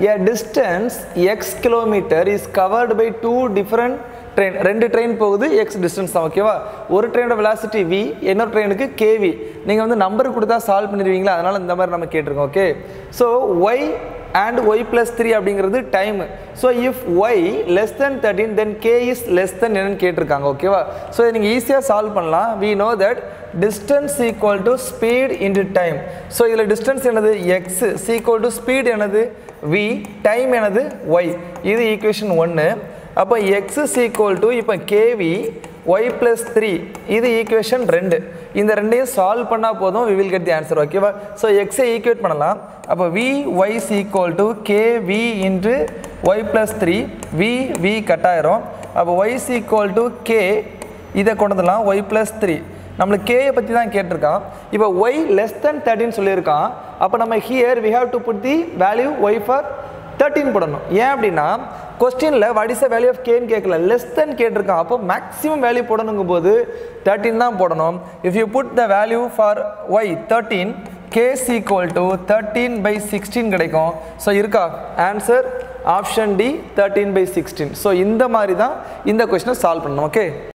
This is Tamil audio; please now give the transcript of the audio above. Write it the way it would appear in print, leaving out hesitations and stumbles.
a distance x kilometer is covered by two different train. ரெண்டு ட்ரெயின் போகுது x distance தான். ஓகேவா? ஒரு ட்ரெயினோட velocity v, இன்னொரு ட்ரெயினுக்கு kv. நீங்க வந்து நம்பர் கொடுத்தா சால்வ் பண்ணிடுவீங்களா? அதனால இந்த மாதிரி நம்ம கேட்டிருக்கோம். Okay, so y and y plus 3 அப்படிங்கிறது time. So if y less than 13 then k is less than என்னன்னு கேட்டிருக்காங்க. ஓகேவா? ஸோ இதை நீங்கள் ஈஸியாக சால்வ் பண்ணலாம். we know that distance equal to speed into time. So இதில் distance என்னது x is equal to speed என்னது v, time என்னது y. இது ஈக்குவேஷன் 1. அப்போ x is equal to இப்போ kv y plus 3 இது ஈக்குவேஷன் 2. இந்த ரெண்டையும் சால்வ் பண்ணால் போதும், we will get the answer. ஓகேவா? ஸோ எக்ஸை ஈக்குவேட் பண்ணலாம். அப்போ vy is equal to kv into y plus 3 v கட்டாயிரும். அப்போ y is equal to k இதை கொண்டுலாம் y plus 3 நம்மளுக்கு k பற்றி தான் கேட்டிருக்கான். இப்போ y less than 13 சொல்லியிருக்கான். அப்போ நம்ம here we have to put the value y for 13 போடணும். ஏன் அப்படின்னா கொஸ்டினில் what is the value of k ன்னு கேட்கல, less than கேட்டிருக்கான். அப்போ மேக்ஸிமம் வேல்யூ போடணுங்கும் போது 13 தான் போடணும். if you put the value for y 13, k is equal to 13/16 கிடைக்கும். ஸோ இருக்கா ஆன்சர் ஆப்ஷன் டி 13/16. ஸோ இந்த மாதிரி தான் இந்த கொஸ்டினை சால்வ் பண்ணணும். ஓகே.